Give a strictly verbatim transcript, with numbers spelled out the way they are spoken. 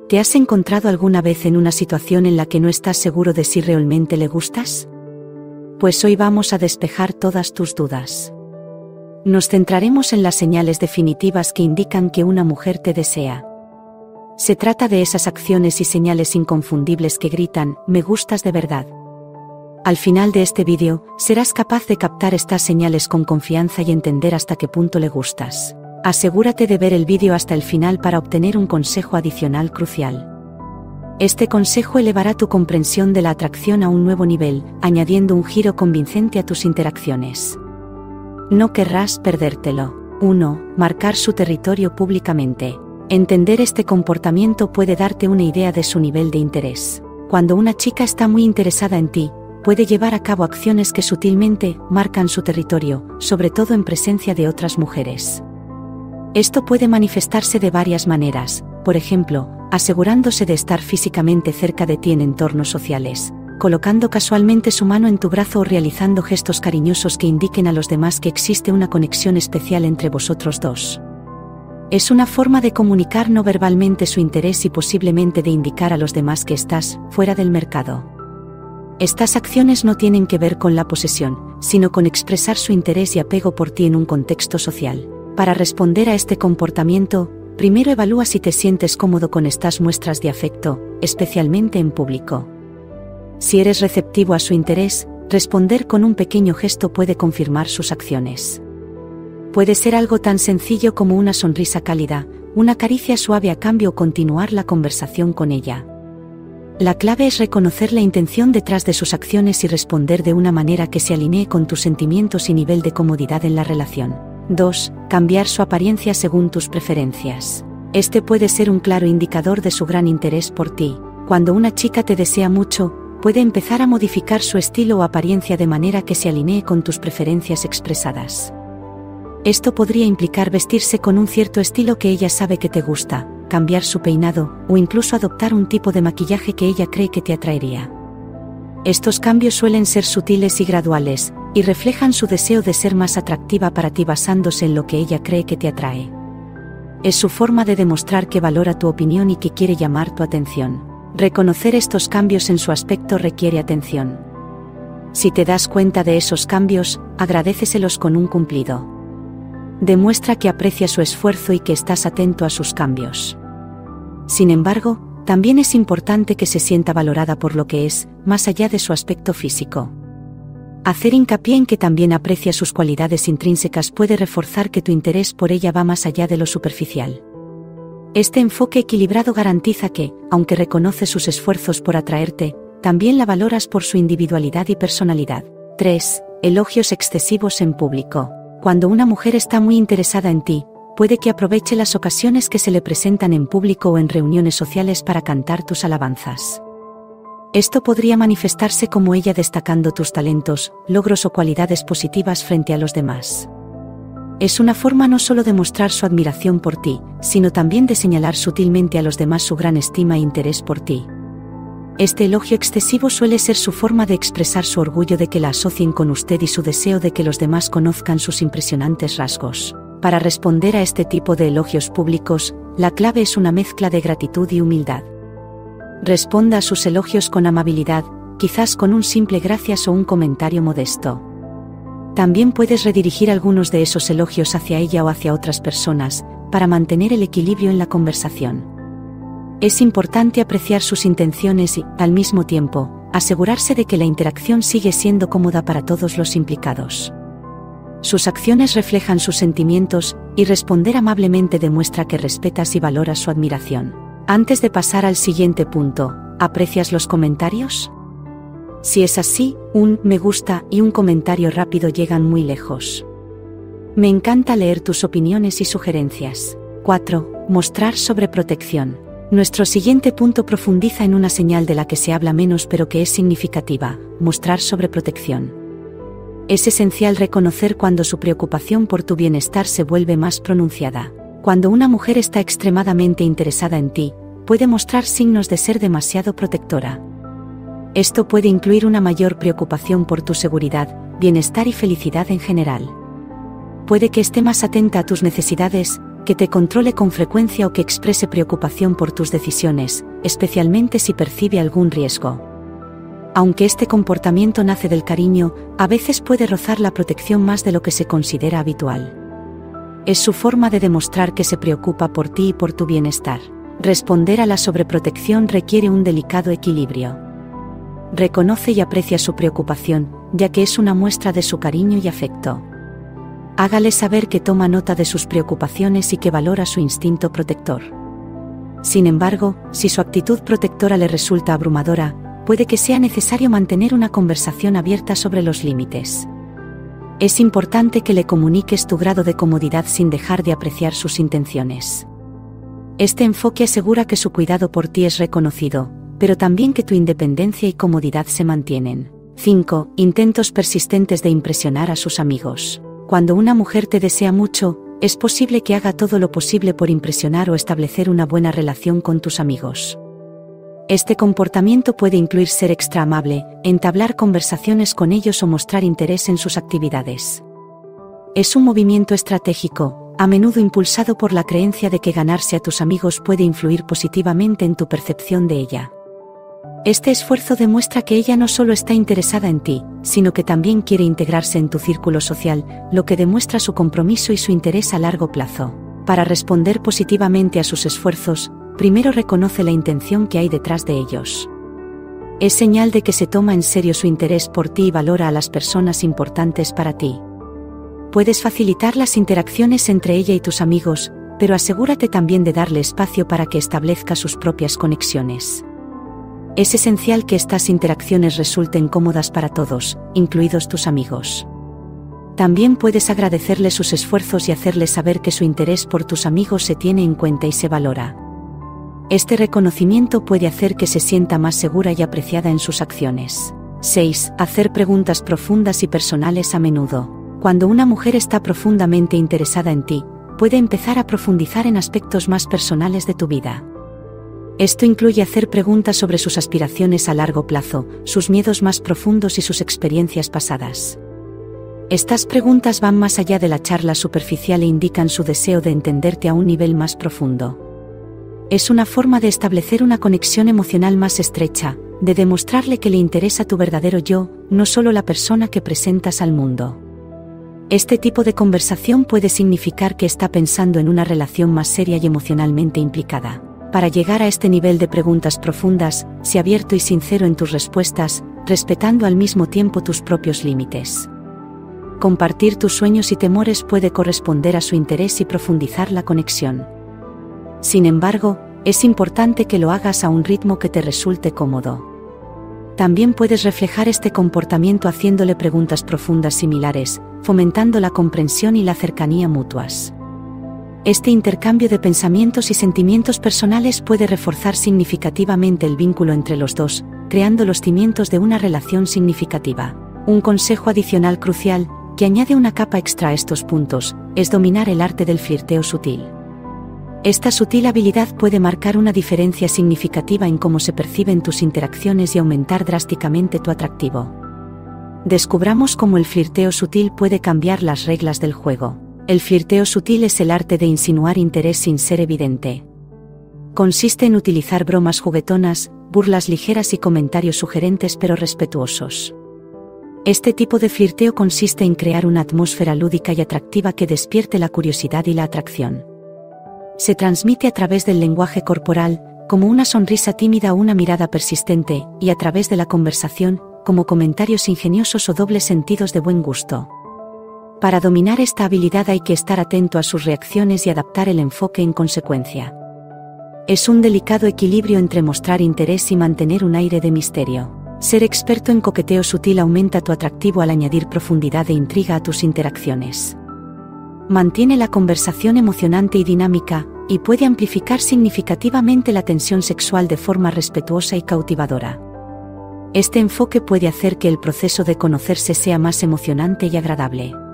¿Te has encontrado alguna vez en una situación en la que no estás seguro de si realmente le gustas? Pues hoy vamos a despejar todas tus dudas. Nos centraremos en las señales definitivas que indican que una mujer te desea. Se trata de esas acciones y señales inconfundibles que gritan, me gustas de verdad. Al final de este vídeo, serás capaz de captar estas señales con confianza y entender hasta qué punto le gustas. Asegúrate de ver el vídeo hasta el final para obtener un consejo adicional crucial. Este consejo elevará tu comprensión de la atracción a un nuevo nivel, añadiendo un giro convincente a tus interacciones. No querrás perdértelo. uno. Marcar su territorio públicamente. Entender este comportamiento puede darte una idea de su nivel de interés. Cuando una chica está muy interesada en ti, puede llevar a cabo acciones que sutilmente marcan su territorio, sobre todo en presencia de otras mujeres. Esto puede manifestarse de varias maneras, por ejemplo, asegurándose de estar físicamente cerca de ti en entornos sociales, colocando casualmente su mano en tu brazo o realizando gestos cariñosos que indiquen a los demás que existe una conexión especial entre vosotros dos. Es una forma de comunicar no verbalmente su interés y posiblemente de indicar a los demás que estás fuera del mercado. Estas acciones no tienen que ver con la posesión, sino con expresar su interés y apego por ti en un contexto social. Para responder a este comportamiento, primero evalúa si te sientes cómodo con estas muestras de afecto, especialmente en público. Si eres receptivo a su interés, responder con un pequeño gesto puede confirmar sus acciones. Puede ser algo tan sencillo como una sonrisa cálida, una caricia suave a cambio o continuar la conversación con ella. La clave es reconocer la intención detrás de sus acciones y responder de una manera que se alinee con tus sentimientos y nivel de comodidad en la relación. dos. Cambiar su apariencia según tus preferencias. Este puede ser un claro indicador de su gran interés por ti. Cuando una chica te desea mucho, puede empezar a modificar su estilo o apariencia de manera que se alinee con tus preferencias expresadas. Esto podría implicar vestirse con un cierto estilo que ella sabe que te gusta, cambiar su peinado, o incluso adoptar un tipo de maquillaje que ella cree que te atraería. Estos cambios suelen ser sutiles y graduales, y reflejan su deseo de ser más atractiva para ti basándose en lo que ella cree que te atrae. Es su forma de demostrar que valora tu opinión y que quiere llamar tu atención. Reconocer estos cambios en su aspecto requiere atención. Si te das cuenta de esos cambios, agradéceselos con un cumplido. Demuestra que aprecia su esfuerzo y que estás atento a sus cambios. Sin embargo, también es importante que se sienta valorada por lo que es, más allá de su aspecto físico. Hacer hincapié en que también aprecia sus cualidades intrínsecas puede reforzar que tu interés por ella va más allá de lo superficial. Este enfoque equilibrado garantiza que, aunque reconoce sus esfuerzos por atraerte, también la valoras por su individualidad y personalidad. tres. Elogios excesivos en público. Cuando una mujer está muy interesada en ti, puede que aproveche las ocasiones que se le presentan en público o en reuniones sociales para cantar tus alabanzas. Esto podría manifestarse como ella destacando tus talentos, logros o cualidades positivas frente a los demás. Es una forma no solo de mostrar su admiración por ti, sino también de señalar sutilmente a los demás su gran estima e interés por ti. Este elogio excesivo suele ser su forma de expresar su orgullo de que la asocien con usted y su deseo de que los demás conozcan sus impresionantes rasgos. Para responder a este tipo de elogios públicos, la clave es una mezcla de gratitud y humildad. Responda a sus elogios con amabilidad, quizás con un simple gracias o un comentario modesto. También puedes redirigir algunos de esos elogios hacia ella o hacia otras personas, para mantener el equilibrio en la conversación. Es importante apreciar sus intenciones y, al mismo tiempo, asegurarse de que la interacción sigue siendo cómoda para todos los implicados. Sus acciones reflejan sus sentimientos, y responder amablemente demuestra que respetas y valoras su admiración. Antes de pasar al siguiente punto, ¿aprecias los comentarios? Si es así, un me gusta y un comentario rápido llegan muy lejos. Me encanta leer tus opiniones y sugerencias. cuatro. Mostrar sobreprotección. Nuestro siguiente punto profundiza en una señal de la que se habla menos pero que es significativa: mostrar sobreprotección. Es esencial reconocer cuando su preocupación por tu bienestar se vuelve más pronunciada. Cuando una mujer está extremadamente interesada en ti, puede mostrar signos de ser demasiado protectora. Esto puede incluir una mayor preocupación por tu seguridad, bienestar y felicidad en general. Puede que esté más atenta a tus necesidades, que te controle con frecuencia o que exprese preocupación por tus decisiones, especialmente si percibe algún riesgo. Aunque este comportamiento nace del cariño, a veces puede rozar la protección más de lo que se considera habitual. Es su forma de demostrar que se preocupa por ti y por tu bienestar. Responder a la sobreprotección requiere un delicado equilibrio. Reconoce y aprecia su preocupación, ya que es una muestra de su cariño y afecto. Hágale saber que toma nota de sus preocupaciones y que valora su instinto protector. Sin embargo, si su actitud protectora le resulta abrumadora, puede que sea necesario mantener una conversación abierta sobre los límites. Es importante que le comuniques tu grado de comodidad sin dejar de apreciar sus intenciones. Este enfoque asegura que su cuidado por ti es reconocido, pero también que tu independencia y comodidad se mantienen. cinco. Intentos persistentes de impresionar a sus amigos. Cuando una mujer te desea mucho, es posible que haga todo lo posible por impresionar o establecer una buena relación con tus amigos. Este comportamiento puede incluir ser extra amable, entablar conversaciones con ellos o mostrar interés en sus actividades. Es un movimiento estratégico, a menudo impulsado por la creencia de que ganarse a tus amigos puede influir positivamente en tu percepción de ella. Este esfuerzo demuestra que ella no solo está interesada en ti, sino que también quiere integrarse en tu círculo social, lo que demuestra su compromiso y su interés a largo plazo. Para responder positivamente a sus esfuerzos, primero reconoce la intención que hay detrás de ellos. Es señal de que se toma en serio su interés por ti y valora a las personas importantes para ti. Puedes facilitar las interacciones entre ella y tus amigos, pero asegúrate también de darle espacio para que establezca sus propias conexiones. Es esencial que estas interacciones resulten cómodas para todos, incluidos tus amigos. También puedes agradecerle sus esfuerzos y hacerle saber que su interés por tus amigos se tiene en cuenta y se valora. Este reconocimiento puede hacer que se sienta más segura y apreciada en sus acciones. seis. Hacer preguntas profundas y personales a menudo. Cuando una mujer está profundamente interesada en ti, puede empezar a profundizar en aspectos más personales de tu vida. Esto incluye hacer preguntas sobre sus aspiraciones a largo plazo, sus miedos más profundos y sus experiencias pasadas. Estas preguntas van más allá de la charla superficial e indican su deseo de entenderte a un nivel más profundo. Es una forma de establecer una conexión emocional más estrecha, de demostrarle que le interesa tu verdadero yo, no solo la persona que presentas al mundo. Este tipo de conversación puede significar que está pensando en una relación más seria y emocionalmente implicada. Para llegar a este nivel de preguntas profundas, sé abierto y sincero en tus respuestas, respetando al mismo tiempo tus propios límites. Compartir tus sueños y temores puede corresponder a su interés y profundizar la conexión. Sin embargo, es importante que lo hagas a un ritmo que te resulte cómodo. También puedes reflejar este comportamiento haciéndole preguntas profundas similares, fomentando la comprensión y la cercanía mutuas. Este intercambio de pensamientos y sentimientos personales puede reforzar significativamente el vínculo entre los dos, creando los cimientos de una relación significativa. Un consejo adicional crucial, que añade una capa extra a estos puntos, es dominar el arte del flirteo sutil. Esta sutil habilidad puede marcar una diferencia significativa en cómo se perciben tus interacciones y aumentar drásticamente tu atractivo. Descubramos cómo el flirteo sutil puede cambiar las reglas del juego. El flirteo sutil es el arte de insinuar interés sin ser evidente. Consiste en utilizar bromas juguetonas, burlas ligeras y comentarios sugerentes pero respetuosos. Este tipo de flirteo consiste en crear una atmósfera lúdica y atractiva que despierte la curiosidad y la atracción. Se transmite a través del lenguaje corporal, como una sonrisa tímida o una mirada persistente, y a través de la conversación, como comentarios ingeniosos o dobles sentidos de buen gusto. Para dominar esta habilidad hay que estar atento a sus reacciones y adaptar el enfoque en consecuencia. Es un delicado equilibrio entre mostrar interés y mantener un aire de misterio. Ser experto en coqueteo sutil aumenta tu atractivo al añadir profundidad e intriga a tus interacciones. Mantiene la conversación emocionante y dinámica, y puede amplificar significativamente la tensión sexual de forma respetuosa y cautivadora. Este enfoque puede hacer que el proceso de conocerse sea más emocionante y agradable.